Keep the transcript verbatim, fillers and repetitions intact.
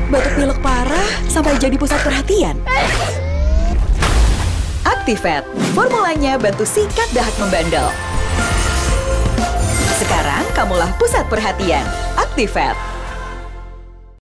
Batuk pilek parah sampai jadi pusat perhatian. Activate, formulanya bantu sikat dahak membandel. Sekarang kamulah pusat perhatian. Activate.